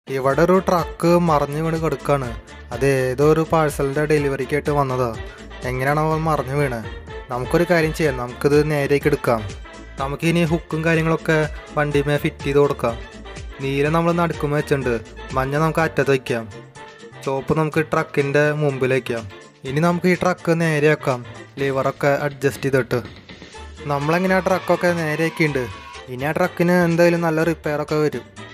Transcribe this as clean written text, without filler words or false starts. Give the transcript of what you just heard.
ഇവിടെ ഒരു ട്രക്ക് മറിഞ്ഞു വീണ് കിടക്കാണ്. അത് ഏതോ ഒരു പാഴ്സലിൻ്റെ ഡെലിവറിക്കായിട്ട് വന്നതാ. എങ്ങനെയാണ് അവൻ മറിഞ്ഞു വീണ്? നമുക്കൊരു കാര്യം ചെയ്യാം, നമുക്കിത് നേരേക്ക് എടുക്കാം. നമുക്കിനി ഹുക്കും കാര്യങ്ങളൊക്കെ വണ്ടിമേ ഫിറ്റ് ചെയ്ത് കൊടുക്കാം. നീല നമ്മൾ നടുക്കുമ്പോൾ വെച്ചിട്ടുണ്ട്, മഞ്ഞ നമുക്ക് അറ്റത്ത് വയ്ക്കാം, ചുവപ്പ് നമുക്ക് ട്രക്കിൻ്റെ മുമ്പിൽ വയ്ക്കാം. ഇനി നമുക്ക് ഈ ട്രക്ക് നേരെയാക്കാം, ലിവറൊക്കെ അഡ്ജസ്റ്റ് ചെയ്തിട്ട്. നമ്മളെങ്ങനെ ആ ട്രക്കൊക്കെ നേരെയാക്കിയിട്ടുണ്ട്. ഇനി ആ ട്രക്കിന് എന്തായാലും നല്ല റിപ്പയറൊക്കെ വരും.